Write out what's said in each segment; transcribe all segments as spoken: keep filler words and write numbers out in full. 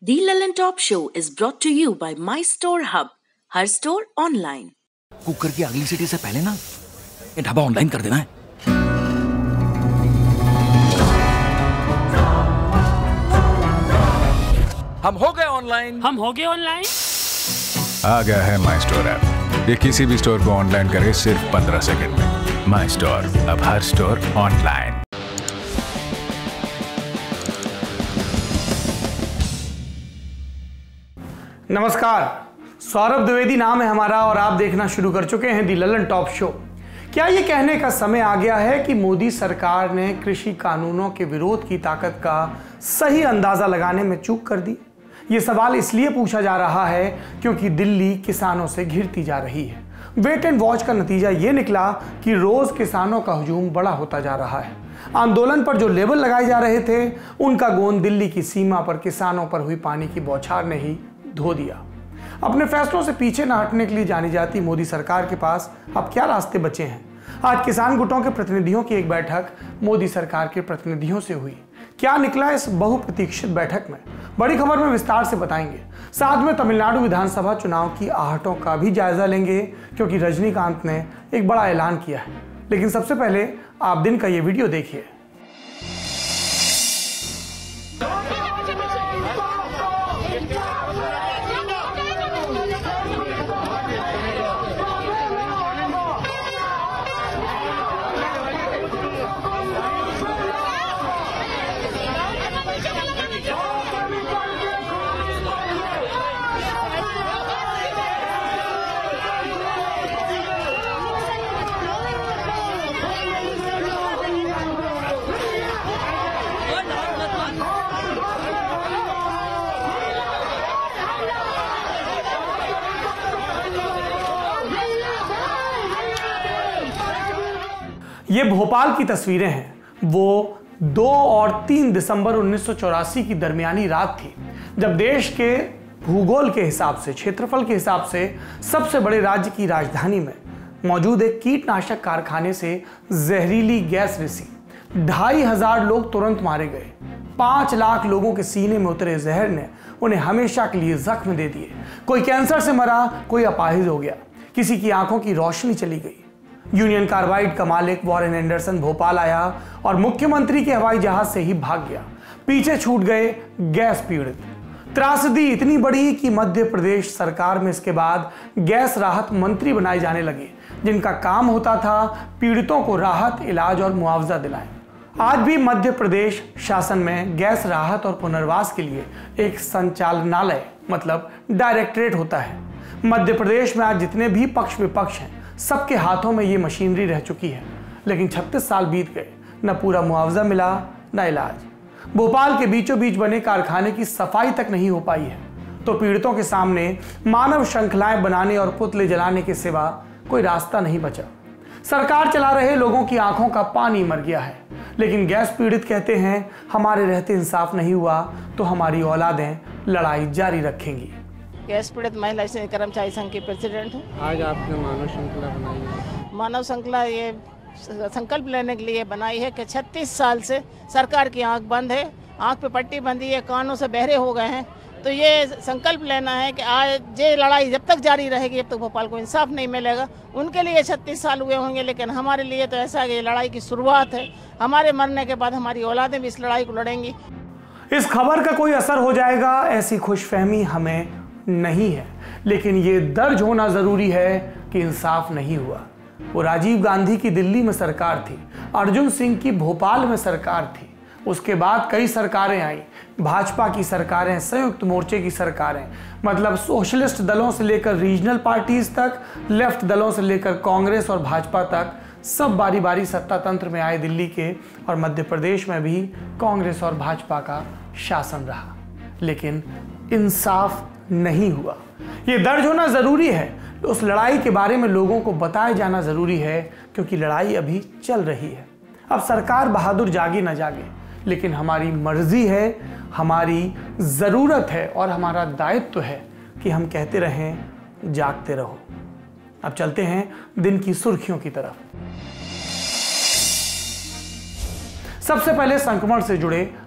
The Lallin Top Show is brought to you by My Store Hub, हर store online. Cooker की अगली सीटी से पहले ना ये ढाबा ऑनलाइन कर देना है। हम हो गए ऑनलाइन हम हो गए ऑनलाइन आ गया है माई स्टोर ऐप। ये किसी भी स्टोर को ऑनलाइन करे सिर्फ पंद्रह सेकंड में। माई स्टोर, अब हर स्टोर ऑनलाइन। नमस्कार, सौरभ द्विवेदी नाम है हमारा और आप देखना शुरू कर चुके हैं दी लल्लन टॉप शो। क्या ये कहने का समय आ गया है कि मोदी सरकार ने कृषि कानूनों के विरोध की ताकत का सही अंदाजा लगाने में चूक कर दी? ये सवाल इसलिए पूछा जा रहा है क्योंकि दिल्ली किसानों से घिरती जा रही है। वेट एंड वॉच का नतीजा ये निकला कि रोज किसानों का हुजूम बड़ा होता जा रहा है। आंदोलन पर जो लेबल लगाए जा रहे थे उनका गोंद दिल्ली की सीमा पर किसानों पर हुई पानी की बौछार ने ही धो दिया। अपने फैसलों से पीछे न हटने के लिए जानी जाती मोदी सरकार के पास अब क्या रास्ते बचे हैं? आज किसान गुटों के प्रतिनिधियों की एक बैठक मोदी सरकार के प्रतिनिधियों से हुई। क्या निकला इस बहुप्रतीक्षित बैठक में? बड़ी खबर में विस्तार से बताएंगे। साथ में तमिलनाडु विधानसभा चुनाव की आहटों का भी जायजा लेंगे क्योंकि रजनीकांत ने एक बड़ा ऐलान किया है। लेकिन सबसे पहले आप दिन का ये वीडियो देखिए। ये भोपाल की तस्वीरें हैं। वो दो और तीन दिसंबर उन्नीस सौ चौरासी की दरमियानी रात थी जब देश के भूगोल के हिसाब से, क्षेत्रफल के हिसाब से सबसे बड़े राज्य की राजधानी में मौजूद एक कीटनाशक कारखाने से जहरीली गैस रिसी। ढाई हजार लोग तुरंत मारे गए। पांच लाख लोगों के सीने में उतरे जहर ने उन्हें हमेशा के लिए जख्म दे दिए। कोई कैंसर से मरा, कोई अपाहिज हो गया, किसी की आंखों की रोशनी चली गई। यूनियन कार्बाइड का मालिक वॉरेन एंडरसन भोपाल आया और मुख्यमंत्री के हवाई जहाज से ही भाग गया। पीछे छूट गए गैस पीड़ित। त्रासदी इतनी बड़ी कि मध्य प्रदेश सरकार में इसके बाद गैस राहत मंत्री बनाए जाने लगे, जिनका काम होता था पीड़ितों को राहत, इलाज और मुआवजा दिलाएं। आज भी मध्य प्रदेश शासन में गैस राहत और पुनर्वास के लिए एक संचालनालय मतलब डायरेक्टरेट होता है। मध्य प्रदेश में आज जितने भी पक्ष विपक्ष हैं सबके हाथों में ये मशीनरी रह चुकी है। लेकिन छत्तीस साल बीत गए, न पूरा मुआवजा मिला न इलाज। भोपाल के बीचों बीच बने कारखाने की सफाई तक नहीं हो पाई है तो पीड़ितों के सामने मानव श्रृंखलाएं बनाने और पुतले जलाने के सिवा कोई रास्ता नहीं बचा। सरकार चला रहे लोगों की आंखों का पानी मर गया है। लेकिन गैस पीड़ित कहते हैं हमारे रहते इंसाफ नहीं हुआ तो हमारी औलादें लड़ाई जारी रखेंगी। गैस पीड़ित महिला कर्मचारी संघ की प्रेसिडेंट हूँ। आज आपने मानव श्रृंखला बनाई है। मानव श्रृंखला ये संकल्प लेने के लिए बनाई है कि छत्तीस साल से सरकार की आंख बंद है, आंख पे पट्टी बंधी है, कानों से बहरे हो गए हैं। तो ये संकल्प लेना है कि आज ये लड़ाई जब तक जारी रहेगी जब तक भोपाल को इंसाफ नहीं मिलेगा। उनके लिए छत्तीस साल हुए होंगे लेकिन हमारे लिए तो ऐसा है कि ये लड़ाई की शुरुआत है। हमारे मरने के बाद हमारी औलादें भी इस लड़ाई को लड़ेंगी। इस खबर का कोई असर हो जाएगा ऐसी खुशफहमी हमें नहीं है, लेकिन ये दर्ज होना जरूरी है कि इंसाफ नहीं हुआ। वो राजीव गांधी की दिल्ली में सरकार थी, अर्जुन सिंह की भोपाल में सरकार थी, उसके बाद कई सरकारें आई, भाजपा की सरकारें, संयुक्त मोर्चे की सरकारें, मतलब सोशलिस्ट दलों से लेकर रीजनल पार्टीज तक, लेफ्ट दलों से लेकर कांग्रेस और भाजपा तक, सब बारी बारी सत्ता तंत्र में आए दिल्ली के। और मध्य प्रदेश में भी कांग्रेस और भाजपा का शासन रहा, लेकिन इंसाफ नहीं हुआ। ये दर्ज होना जरूरी है, उस लड़ाई के बारे में लोगों को बताया जाना जरूरी है क्योंकि लड़ाई अभी चल रही है। अब सरकार बहादुर जागे न जागे, लेकिन हमारी मर्जी है, हमारी जरूरत है और हमारा दायित्व है कि हम कहते रहें जागते रहो। अब चलते हैं दिन की सुर्खियों की तरफ। सबसे पहले संक्रमण से जुड़े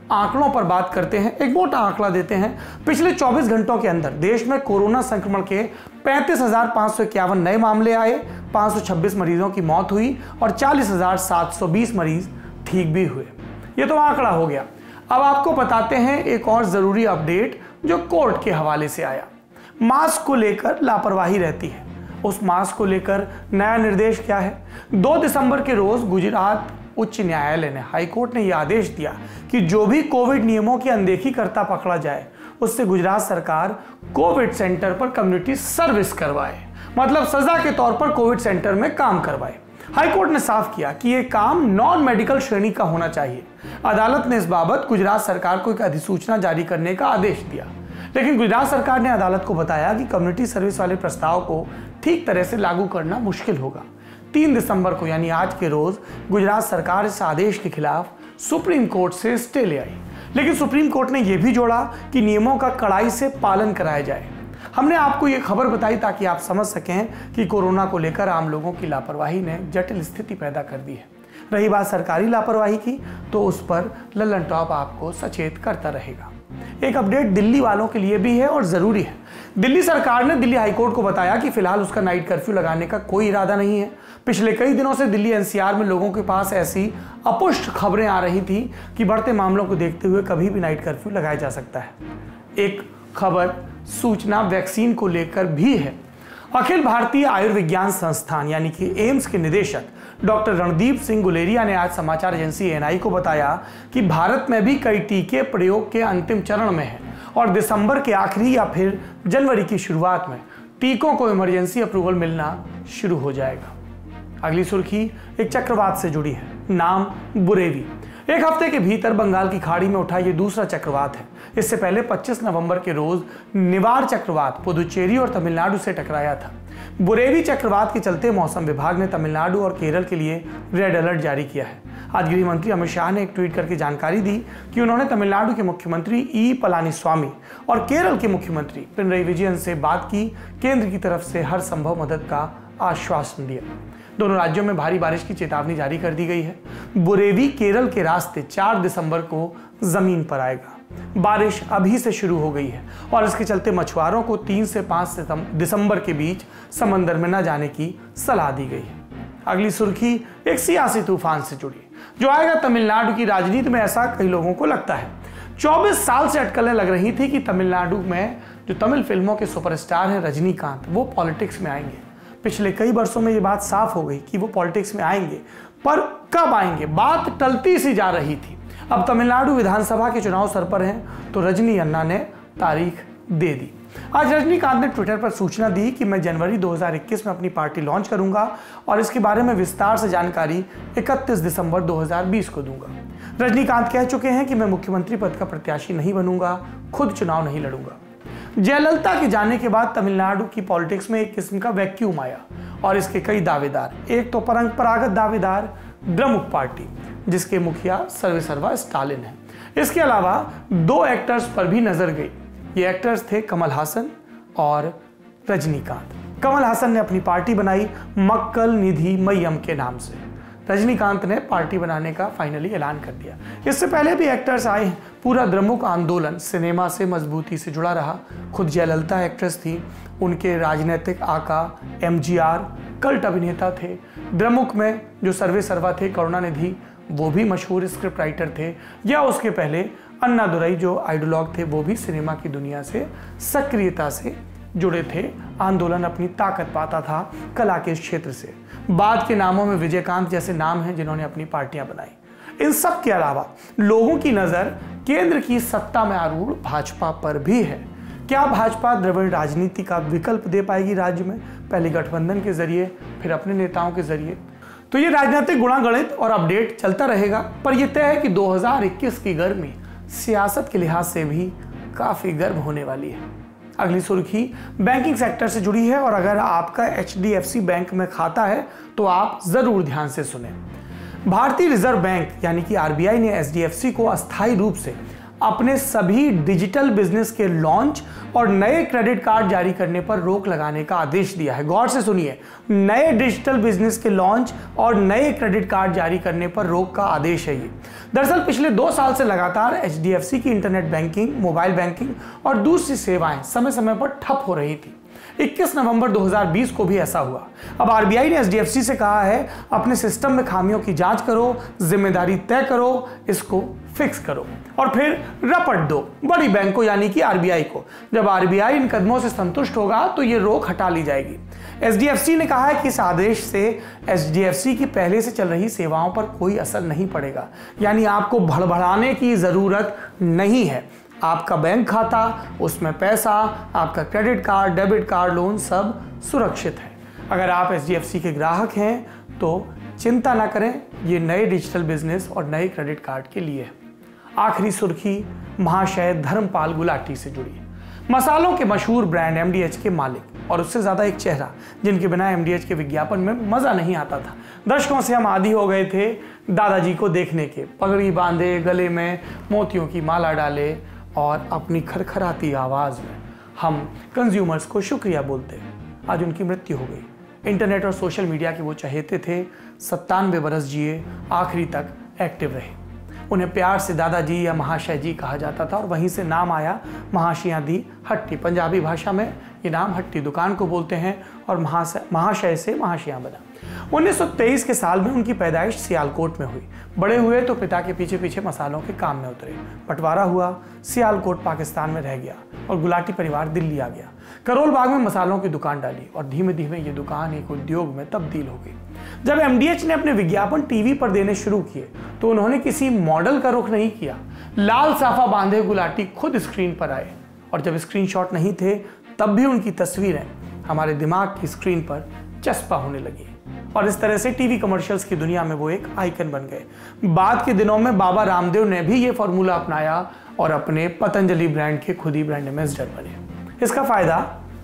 आंकड़ों पर बात करते हैं, एक मोटा आंकड़ा देते हैं। पिछले चौबीस घंटों के अंदर देश में कोरोना संक्रमण के पैंतीस हजार पाँच सौ इक्यावन नए मामले आए, पाँच सौ छब्बीस मरीजों की मौत हुई और चालीस हजार सात सौ बीस मरीज ठीक भी हुए। ये तो आंकड़ा हो गया। अब आपको बताते हैं एक और जरूरी अपडेट जो कोर्ट के हवाले से आया। मास्क को लेकर लापरवाही रहती है, उस मास्क को लेकर नया निर्देश क्या है? दो दिसंबर के रोज गुजरात उच्च न्यायालय ने, हाई कोर्ट ने यह आदेश दिया कि जो भी कोविड नियमों की अनदेखी करता पकड़ा जाए उससे गुजरात सरकार कोविड सेंटर पर कम्युनिटी सर्विस करवाए, मतलब सजा के तौर पर कोविड सेंटर में काम करवाए। हाई कोर्ट ने साफ किया कि यह काम नॉन मेडिकल श्रेणी का होना चाहिए। अदालत ने इस बाबत गुजरात सरकार को एक अधिसूचना जारी करने का आदेश दिया, लेकिन गुजरात सरकार ने अदालत को बताया कि कम्युनिटी सर्विस वाले प्रस्ताव को ठीक तरह से लागू करना मुश्किल होगा। तीन दिसंबर को यानी आज के रोज गुजरात सरकार इस आदेश के खिलाफ सुप्रीम कोर्ट से स्टे ले आई, लेकिन सुप्रीम कोर्ट ने यह भी जोड़ा कि नियमों का कड़ाई से पालन कराया जाए। हमने आपको यह खबर बताई ताकि आप समझ सकें कि कोरोना को लेकर आम लोगों की लापरवाही ने जटिल स्थिति पैदा कर दी है। रही बात सरकारी लापरवाही की, तो उस पर लल्लन टॉप आपको सचेत करता रहेगा। एक अपडेट दिल्ली वालों के लिए भी है और जरूरी है। दिल्ली सरकार ने दिल्ली हाईकोर्ट को बताया कि फिलहाल उसका नाइट कर्फ्यू लगाने का कोई इरादा नहीं है। पिछले कई दिनों से दिल्ली एनसीआर में लोगों के पास ऐसी अपुष्ट खबरें आ रही थी कि बढ़ते मामलों को देखते हुए कभी भी नाइट कर्फ्यू लगाया जा सकता है। एक खबर सूचना वैक्सीन को लेकर भी है। अखिल भारतीय आयुर्विज्ञान संस्थान यानी कि एम्स के निदेशक डॉक्टर रणदीप सिंह गुलेरिया ने आज समाचार एजेंसी एएनआई को बताया कि भारत में भी कई टीके प्रयोग के अंतिम चरण में हैं और दिसंबर के आखिरी या फिर जनवरी की शुरुआत में टीकों को इमरजेंसी अप्रूवल मिलना शुरू हो जाएगा। अगली सुर्खी एक चक्रवात से जुड़ी है, नाम बुरेवी। एक हफ्ते के भीतर बंगाल की खाड़ी में उठा ये दूसरा चक्रवात है। इससे पहले पच्चीस नवंबर के रोज निवार चक्रवात पुदुचेरी और तमिलनाडु से टकराया था। बुरेवी चक्रवात के चलते मौसम विभाग ने तमिलनाडु और केरल के लिए रेड अलर्ट जारी किया है। आज गृह मंत्री अमित शाह ने एक ट्वीट करके जानकारी दी कि उन्होंने तमिलनाडु के मुख्यमंत्री ई पलानीस्वामी और केरल के मुख्यमंत्री पिनरई विजयन से बात की, केंद्र की तरफ से हर संभव मदद का आश्वासन दिया। दोनों राज्यों में भारी बारिश की चेतावनी जारी कर दी गई है। बुरेवी केरल के रास्ते चार दिसंबर को जमीन पर आएगा। बारिश अभी से शुरू हो गई है और इसके चलते मछुआरों को तीन से पाँच दिसंबर के बीच समंदर में न जाने की सलाह दी गई है। अगली सुर्खी एक सियासी तूफान से जुड़ी जो आएगा तमिलनाडु की राजनीति में, ऐसा कई लोगों को लगता है। चौबीस साल से अटकलें लग रही थी कि तमिलनाडु में जो तमिल फिल्मों के सुपरस्टार हैं रजनीकांत, वो पॉलिटिक्स में आएंगे। पिछले कई वर्षों में ये बात साफ हो गई कि वो पॉलिटिक्स में आएंगे, पर कब आएंगे बात टलती सी जा रही थी। अब तमिलनाडु विधानसभा के चुनाव सर पर हैं तो रजनी अन्ना ने तारीख दे दी। आज रजनीकांत ने ट्विटर पर सूचना दी कि मैं जनवरी दो हज़ार इक्कीस में अपनी पार्टी लॉन्च करूंगा और इसके बारे में विस्तार से जानकारी इकतीस दिसंबर दो हज़ार बीस को दूंगा। रजनीकांत कह चुके हैं कि मैं मुख्यमंत्री पद का प्रत्याशी नहीं बनूंगा, खुद चुनाव नहीं लड़ूंगा। जयललिता के जाने के बाद तमिलनाडु की पॉलिटिक्स में एक किस्म का वैक्यूम आया और इसके कई दावेदार। एक तो परंपरागत दावेदार द्रमुक पार्टी जिसके मुखिया सर्वेसर्वा स्टालिन है। इसके अलावा दो एक्टर्स पर भी नजर गई। ये एक्टर्स थे कमल हासन और रजनीकांत। कमल हासन ने अपनी पार्टी बनाई मक्कल निधि मय्यम के नाम से। रजनीकांत ने पार्टी बनाने का फाइनली ऐलान कर दिया। इससे पहले भी एक्टर्स आए हैं। पूरा द्रमुक आंदोलन सिनेमा से मजबूती से जुड़ा रहा। खुद जयललिता एक्ट्रेस थी, उनके राजनीतिक आका एमजीआर कल्ट अभिनेता थे। द्रमुक में जो सर्वेसर्वा थे करुणानिधि, वो भी मशहूर स्क्रिप्ट राइटर थे। या उसके पहले अन्नादुरई जो आइडियोलॉग थे, वो भी सिनेमा की दुनिया से सक्रियता से जुड़े थे। आंदोलन अपनी ताकत पाता था कला के क्षेत्र से। बाद के नामों में विजयकांत जैसे नाम हैं जिन्होंने अपनी पार्टियां बनाई। इन सब के अलावा लोगों की नजर केंद्र की सत्ता में आरूढ़ भाजपा पर भी है। क्या भाजपा द्रविड़ राजनीति का विकल्प दे पाएगी राज्य में, पहले गठबंधन के जरिए फिर अपने नेताओं के जरिए? तो ये राजनीतिक गुणागणित और अपडेट चलता रहेगा, पर यह तय है कि दो हज़ार इक्कीस की गर्मी सियासत के लिहाज से भी काफी गर्म होने वाली है। अगली सुर्खी बैंकिंग सेक्टर से जुड़ी है और अगर आपका H D F C bank में खाता है तो आप जरूर ध्यान से सुने। भारतीय रिजर्व बैंक यानी कि आर बी आई ने एच डी एफ सी को अस्थायी रूप से अपने सभी डिजिटल बिजनेस के लॉन्च और नए क्रेडिट कार्ड जारी करने पर रोक लगाने का आदेश दिया है। गौर से सुनिए, नए डिजिटल बिजनेस के लॉन्च और नए क्रेडिट कार्ड जारी करने पर रोक का आदेश है ये। दरअसल पिछले दो साल से लगातार एच डी एफ सी की इंटरनेट बैंकिंग, मोबाइल बैंकिंग और दूसरी सेवाएं समय समय पर ठप हो रही थी। इक्कीस नवंबर दो हज़ार बीस को भी ऐसा हुआ। अब आर बी आई ने एच डी एफ सी से कहा है, अपने सिस्टम में खामियों की जांच करो, जिम्मेदारी तय करो, इसको फिक्स करो और फिर रपट दो बड़ी बैंक को यानी कि आर बी आई को। जब आर बी आई इन कदमों से संतुष्ट होगा तो ये रोक हटा ली जाएगी। एच डी एफ सी ने कहा है कि इस आदेश से एच डी एफ सी की पहले से चल रही सेवाओं पर कोई असर नहीं पड़ेगा, यानी आपको भड़बड़ाने की जरूरत नहीं है। आपका बैंक खाता, उसमें पैसा, आपका credit card, debit card, loan सब सुरक्षित है। अगर आप एच डी एफ सी के ग्राहक हैं तो चिंता ना करें, ये नए डिजिटल बिजनेस और नए क्रेडिट कार्ड के लिए है। आखिरी सुर्खी महाशय धर्मपाल गुलाटी से जुड़ी है। मसालों के मशहूर ब्रांड एम डी एच के मालिक और उससे ज्यादा एक चेहरा जिनके बिना एम डी एच के विज्ञापन में मजा नहीं आता था। दशकों से हम आदी हो गए थे दादाजी को देखने के, पगड़ी बांधे, गले में मोतियों की माला डाले और अपनी खरखराती आवाज में हम कंज्यूमर्स को शुक्रिया बोलते। आज उनकी मृत्यु हो गई। इंटरनेट और सोशल मीडिया के वो चहेते थे, सत्तानवे बरस जिए, आखिरी तक एक्टिव रहे। उन्हें प्यार से दादाजी या महाशय जी कहा जाता था और वहीं से नाम आया महाशियां दी हट्टी। पंजाबी भाषा में ये नाम हट्टी दुकान को बोलते हैं और महाशय महाशय से महाशियां बना। उन्नीस सौ तेईस के साल में उनकी पैदाइश सियालकोट में हुई। बड़े हुए तो पिता के पीछे पीछे मसालों के काम में उतरे। बंटवारा हुआ, सियालकोट पाकिस्तान में रह गया और गुलाटी परिवार दिल्ली आ गया। करोल बाग में मसालों की दुकान डाली और धीमे धीमे ये दुकान एक उद्योग में तब्दील हो गई। जब एम डी एच ने अपने विज्ञापन टीवी पर देने शुरू किए तो उन्होंने किसी मॉडल का रुख नहीं किया। लाल साफा बांधे गुलाटी खुद स्क्रीन पर आए और जब स्क्रीनशॉट नहीं थे तब भी उनकी तस्वीरें हमारे दिमाग की स्क्रीन पर चस्पा होने लगी और इस तरह से टीवी कमर्शियल्स की दुनिया में वो एक आइकन बन गए। बाद के दिनों में बाबा रामदेव ने भी ये फॉर्मूला अपनाया और अपने पतंजलि ब्रांड के खुद ही ब्रांड एम्बेसडर बने। इसका फायदा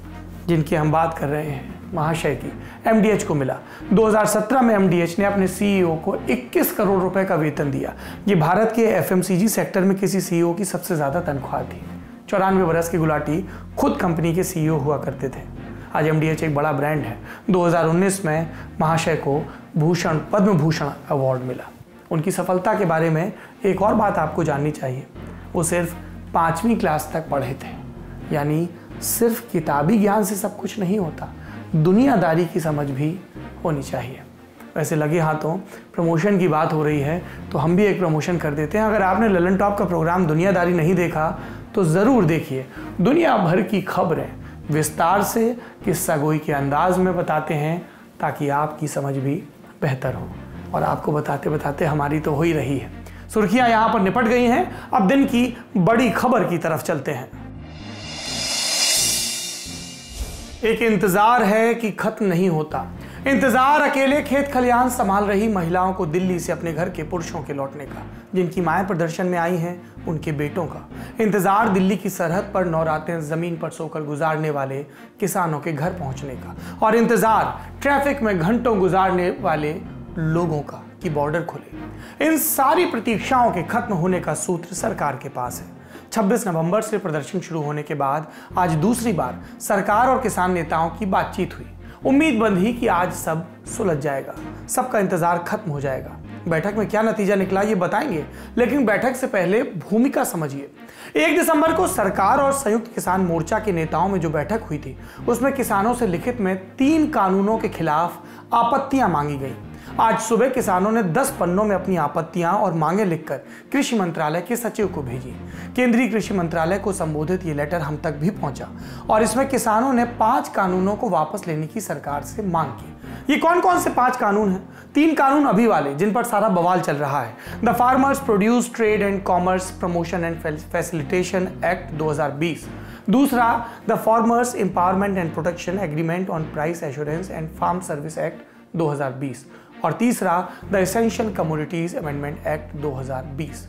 जिनकी हम बात कर रहे हैं महाशय की, एम डी एच को मिला। दो हज़ार सत्रह में एम डी एच ने अपने सी ई ओ को इक्कीस करोड़ रुपए का वेतन दिया। ये भारत के F M C G sector में किसी सी ई ओ की सबसे ज्यादा तनख्वाह थी। चौरानवे बरस की गुलाटी खुद कंपनी के सी ई ओ हुआ करते थे। आज एम डी एच एक बड़ा ब्रांड है। दो हज़ार उन्नीस में महाशय को भूषण पद्म भूषण अवार्ड मिला। उनकी सफलता के बारे में एक और बात आपको जाननी चाहिए, वो सिर्फ पाँचवीं क्लास तक पढ़े थे, यानी सिर्फ किताबी ज्ञान से सब कुछ नहीं होता, दुनियादारी की समझ भी होनी चाहिए। वैसे लगे हाथों प्रमोशन की बात हो रही है तो हम भी एक प्रमोशन कर देते हैं। अगर आपने ललन टॉप का प्रोग्राम दुनियादारी नहीं देखा तो ज़रूर देखिए। दुनिया भर की खबरें विस्तार से किस्सा गोई के अंदाज में बताते हैं ताकि आपकी समझ भी बेहतर हो, और आपको बताते बताते हमारी तो हो ही रही है। सुर्खियां यहाँ पर निपट गई हैं, अब दिन की बड़ी खबर की तरफ चलते हैं। एक इंतजार है कि खत्म नहीं होता। इंतजार अकेले खेत खलियान संभाल रही महिलाओं को दिल्ली से अपने घर के पुरुषों के लौटने का, जिनकी माएं प्रदर्शन में आई हैं उनके बेटों का। इंतजार दिल्ली की सरहद पर नौ रातें जमीन पर सोकर गुजारने वाले किसानों के घर पहुंचने का, और इंतजार ट्रैफिक में घंटों गुजारने वाले लोगों का कि बॉर्डर खुले। इन सारी प्रतीक्षाओं के खत्म होने का सूत्र सरकार के पास है। छब्बीस नवंबर से प्रदर्शन शुरू होने के बाद आज दूसरी बार सरकार और किसान नेताओं की बातचीत हुई। उम्मीद बंधी कि आज सब सुलझ जाएगा, सबका इंतजार खत्म हो जाएगा। बैठक में क्या नतीजा निकला ये बताएंगे, लेकिन बैठक से पहले भूमिका समझिए। एक दिसंबर को सरकार और संयुक्त किसान मोर्चा के नेताओं में जो बैठक हुई थी उसमें किसानों से लिखित में तीन कानूनों के खिलाफ आपत्तियां मांगी गई। आज सुबह किसानों ने दस पन्नों में अपनी आपत्तियां और मांगे लिखकर कृषि मंत्रालय के सचिव को भेजी। केंद्रीय कृषि मंत्रालय को संबोधित ये लेटर हम तक भी पहुंचा और इसमें किसानों ने पांच कानूनों को वापस लेने की सरकार से मांग की। ये कौन कौन से पांच कानून हैं? तीन कानून अभी वाले जिन पर सारा बवाल चल रहा है, the farmers produce trade and commerce promotion and facilitation act दो हज़ार बीस, दूसरा the farmers empowerment and protection agreement on price assurance and farm service act दो हज़ार बीस, और तीसरा the essential commodities amendment act दो हज़ार बीस।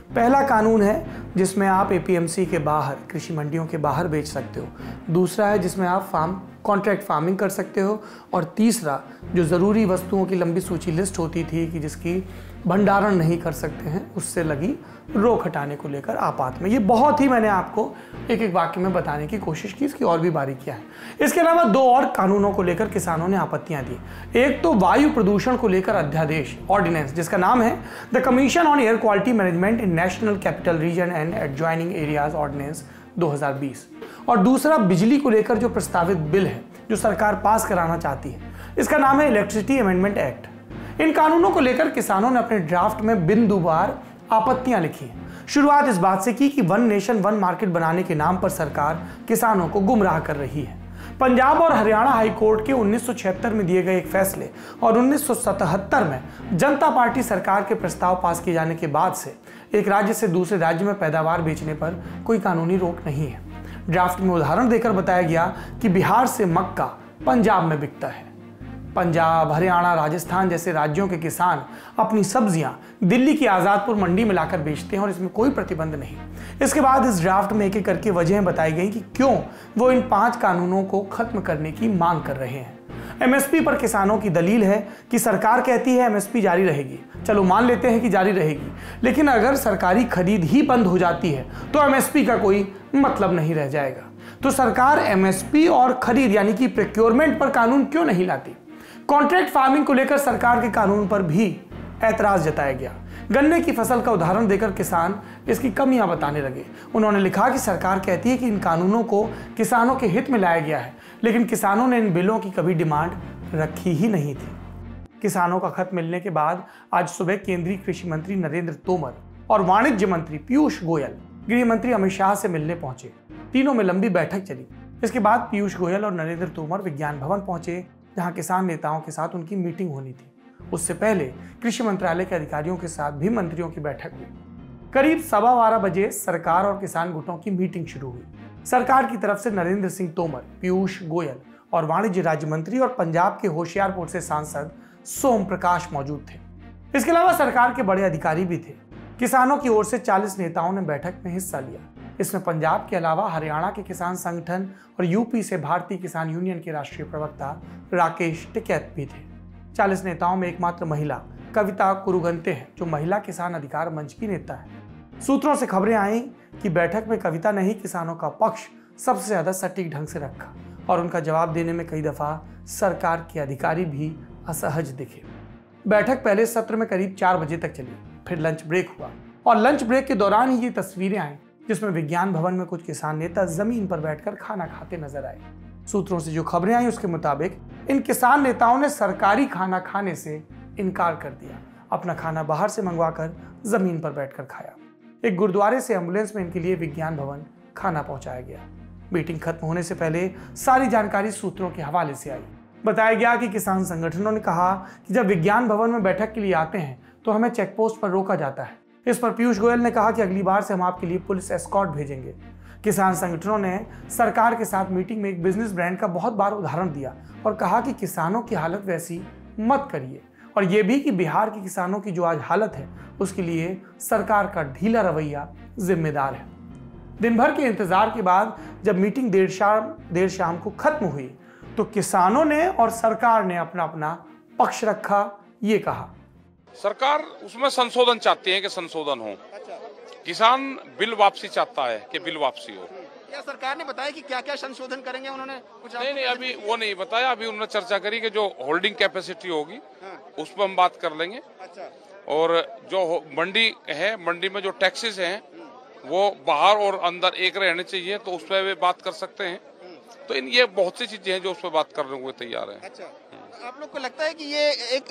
पहला कानून है जिसमें आप एपीएमसी के बाहर, कृषि मंडियों के बाहर बेच सकते हो। दूसरा है जिसमें आप फार्म कॉन्ट्रैक्ट फार्मिंग कर सकते हो। और तीसरा, जो ज़रूरी वस्तुओं की लंबी सूची लिस्ट होती थी कि जिसकी भंडारण नहीं कर सकते हैं, उससे लगी रोक हटाने को लेकर आपात में। ये बहुत ही मैंने आपको एक एक वाक्य में बताने की कोशिश की, इसकी और भी बारीकियां हैं। इसके अलावा दो और कानूनों को लेकर किसानों ने आपत्तियां दी। एक तो वायु प्रदूषण को लेकर अध्यादेश, ऑर्डिनेंस, जिसका नाम है the commission on air quality management in national capital region and adjoining areas ordinance दो हज़ार बीस। और दूसरा बिजली को लेकर जो प्रस्तावित बिल है जो सरकार पास कराना चाहती है, इसका नाम है इलेक्ट्रिसिटी अमेंडमेंट एक्ट। इन कानूनों को लेकर किसानों ने अपने ड्राफ्ट में बिंदुवार आपत्तियां लिखी हैं। शुरुआत इस बात से की कि वन नेशन वन मार्केट बनाने के नाम पर सरकार किसानों को गुमराह कर रही है। पंजाब और हरियाणा हाई कोर्ट के उन्नीस सौ छिहत्तर में दिए गए एक फैसले और उन्नीस सौ सतहत्तर में जनता पार्टी सरकार के प्रस्ताव पास किए जाने के बाद से एक राज्य से दूसरे राज्य में पैदावार बेचने पर कोई कानूनी रोक नहीं है। ड्राफ्ट में उदाहरण देकर बताया गया कि बिहार से मक्का पंजाब में बिकता है। पंजाब, हरियाणा, राजस्थान जैसे राज्यों के किसान अपनी सब्जियां दिल्ली की आजादपुर मंडी में लाकर बेचते हैं और इसमें कोई प्रतिबंध नहीं। इसके बाद इस ड्राफ्ट में एक एक करके वजहें बताई गई कि क्यों वो इन पांच कानूनों को खत्म करने की मांग कर रहे हैं। एमएसपी पर किसानों की दलील है कि सरकार कहती है एमएसपी जारी रहेगी। चलो मान लेते हैं कि जारी रहेगी, लेकिन अगर सरकारी खरीद ही बंद हो जाती है तो एमएसपी का कोई मतलब नहीं रह जाएगा। तो सरकार एमएसपी और खरीद यानी कि प्रोक्योरमेंट पर कानून क्यों नहीं लाती? कॉन्ट्रैक्ट फार्मिंग को लेकर सरकार के कानून पर भी ऐतराज जताया गया। गन्ने की फसल का उदाहरण देकर किसान इसकी कमियां बताने लगे। उन्होंने लिखा कि सरकार कहती है कि इन कानूनों को किसानों के हित में लाया गया है, लेकिन किसानों ने इन बिलों की कभी डिमांड रखी ही नहीं थी। किसानों का खत मिलने के बाद आज सुबह केंद्रीय कृषि मंत्री नरेंद्र तोमर और वाणिज्य मंत्री पीयूष गोयल गृह मंत्री अमित शाह से मिलने पहुंचे। तीनों में लंबी बैठक चली। इसके बाद पीयूष गोयल और नरेंद्र तोमर विज्ञान भवन पहुंचे, जहां किसान नेताओं के साथ उनकी मीटिंग होनी थी। उससे पहले कृषि मंत्रालय के अधिकारियों के साथ भी मंत्रियों की बैठक हुई। करीब सवा बारह बजे सरकार और किसान गुटों की मीटिंग शुरू हुई। सरकार की तरफ से नरेंद्र सिंह तोमर, पीयूष गोयल और वाणिज्य राज्य मंत्री और पंजाब के होशियारपुर से सांसद सोम प्रकाश मौजूद थे। इसके अलावा सरकार के बड़े अधिकारी भी थे। किसानों की ओर से चालीस नेताओं ने बैठक में हिस्सा लिया। इसमें पंजाब के अलावा हरियाणा के किसान संगठन और यूपी से भारतीय किसान यूनियन के राष्ट्रीय प्रवक्ता राकेश टिकैत भी थे। चालीस नेताओं में एकमात्र महिला कविता कुरुगंते हैं, जो महिला किसान अधिकार मंच की नेता है। सूत्रों से खबरें आई कि बैठक में कविता ने ही किसानों का पक्ष सबसे ज्यादा सटीक ढंग से रखा और उनका जवाब देने में कई दफा सरकार के अधिकारी भी असहज दिखे। बैठक पहले सत्र में करीब चार बजे तक चली, फिर लंच ब्रेक हुआ और लंच ब्रेक के दौरान ही ये तस्वीरें आई जिसमें विज्ञान भवन में कुछ किसान नेता जमीन पर बैठकर खाना खाते नजर आए। सूत्रों से जो खबरें आई उसके मुताबिक इन किसान नेताओं ने सरकारी खाना खाने से इनकार कर दिया, अपना खाना बाहर से मंगवाकर जमीन पर बैठकर खाया। एक गुरुद्वारे से एम्बुलेंस में इनके लिए विज्ञान भवन खाना पहुंचाया गया। मीटिंग खत्म होने से पहले सारी जानकारी सूत्रों के हवाले से आई। बताया गया कि किसान संगठनों ने कहा कि जब विज्ञान भवन में बैठक के लिए आते हैं तो हमें चेक पोस्ट पर रोका जाता है। इस पर पीयूष गोयल ने कहा कि अगली बार से हम आपके लिए पुलिस एस्कॉर्ट भेजेंगे। किसान संगठनों ने सरकार के साथ मीटिंग में एक बिजनेस ब्रांड का बहुत बार उदाहरण दिया और कहा कि किसानों की हालत वैसी मत करिए, और यह भी कि बिहार के किसानों की जो आज हालत है उसके लिए सरकार का ढीला रवैया जिम्मेदार है। दिन भर के इंतजार के बाद जब मीटिंग देर शाम देर शाम को खत्म हुई तो किसानों ने और सरकार ने अपना अपना पक्ष रखा। ये कहा, सरकार उसमें संशोधन चाहती है कि संशोधन हो। किसान बिल वापसी चाहता है कि बिल वापसी हो। क्या सरकार ने बताया कि क्या क्या संशोधन करेंगे? उन्होंने कुछ नहीं नहीं अभी वो नहीं बताया। अभी उन्होंने चर्चा करी कि जो होल्डिंग कैपेसिटी होगी उस पर हम बात कर लेंगे। अच्छा। और जो मंडी है, मंडी में जो टैक्सेस हैं वो बाहर और अंदर एक रहने चाहिए, तो उस पर भी बात कर सकते हैं। तो इन ये बहुत सी चीजें हैं जो उस पर बात करने को तैयार है। अच्छा, तो आप लोग को लगता है कि ये एक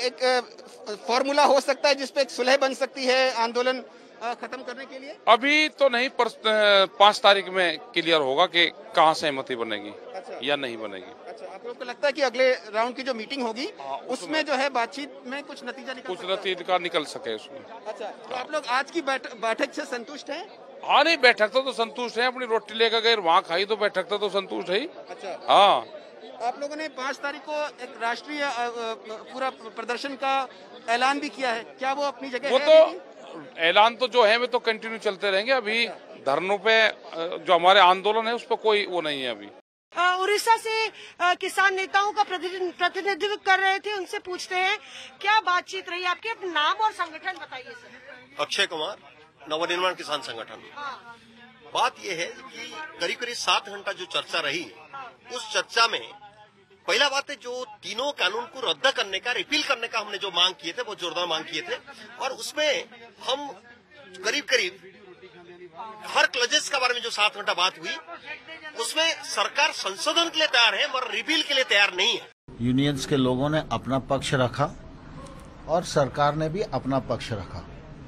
एक फॉर्मूला हो सकता है जिसपे एक सुलह बन सकती है आंदोलन खत्म करने के लिए? अभी तो नहीं, पर पांच तारीख में क्लियर होगा कि कहाँ सहमति बनेगी। अच्छा। या नहीं बनेगी। अच्छा, आप लोग को लगता है कि अगले राउंड की जो मीटिंग होगी उसमें जो है बातचीत में कुछ नतीजा निकल कुछ नतीजा निकल सके उसमें। अच्छा, तो आप लोग आज की बैठक से संतुष्ट हैं? हाँ, नहीं बैठक तो, तो संतुष्ट है। अपनी रोटी लेकर गए वहाँ खाई तो बैठक तो, तो संतुष्ट है। अच्छा। हाँ, आप लोगों ने पाँच तारीख को एक राष्ट्रीय पूरा प्रदर्शन का ऐलान भी किया है, क्या वो अपनी जगह वो है? तो ऐलान तो जो है वे तो कंटिन्यू चलते रहेंगे। अभी धरनों पे जो हमारे आंदोलन है उस पर कोई वो नहीं है। अभी उड़ीसा से किसान नेताओं का प्रतिनिधित्व कर रहे थे, उनसे पूछते हैं क्या बातचीत रही आपके, अपना नाम और संगठन बताइए सर। अक्षय कुमार, नवनिर्माण किसान संगठन। हाँ। बात यह है कि करीब करीब सात घंटा जो चर्चा रही, उस चर्चा में पहला बात है जो तीनों कानून को रद्द करने का, रिपील करने का हमने जो मांग किए थे वो जोरदार मांग किए थे, और उसमें हम करीब करीब हर क्लजेस के बारे में जो सात घंटा बात हुई उसमें सरकार संशोधन के लिए तैयार है मगर रिपील के लिए तैयार नहीं है। यूनियंस के लोगों ने अपना पक्ष रखा और सरकार ने भी अपना पक्ष रखा।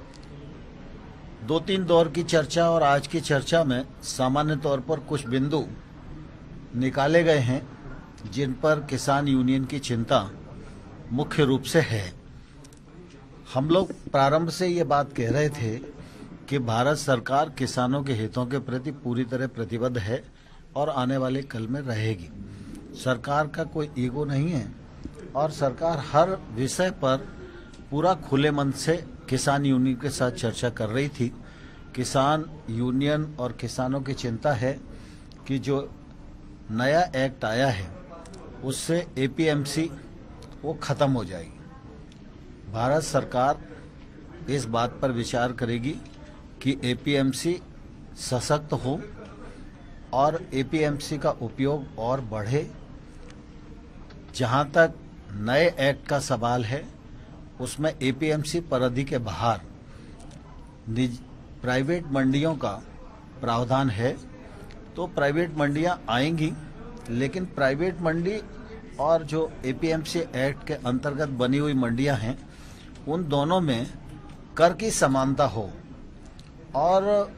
दो तीन दौर की चर्चा और आज की चर्चा में सामान्य तौर पर कुछ बिंदु निकाले गए हैं जिन पर किसान यूनियन की चिंता मुख्य रूप से है। हम लोग प्रारंभ से ये बात कह रहे थे कि भारत सरकार किसानों के हितों के प्रति पूरी तरह प्रतिबद्ध है और आने वाले कल में रहेगी। सरकार का कोई ईगो नहीं है और सरकार हर विषय पर पूरा खुले मन से किसान यूनियन के साथ चर्चा कर रही थी। किसान यूनियन और किसानों की चिंता है कि जो नया एक्ट आया है उससे एपीएमसी वो खत्म हो जाएगी। भारत सरकार इस बात पर विचार करेगी कि एपीएमसी सशक्त हो और एपीएमसी का उपयोग और बढ़े। जहां तक नए एक्ट का सवाल है उसमें एपीएमसी परिधि के बाहर निज प्राइवेट मंडियों का प्रावधान है, तो प्राइवेट मंडियां आएंगी, लेकिन प्राइवेट मंडी और जो एपीएमसी एक्ट के अंतर्गत बनी हुई मंडियां हैं उन दोनों में कर की समानता हो, और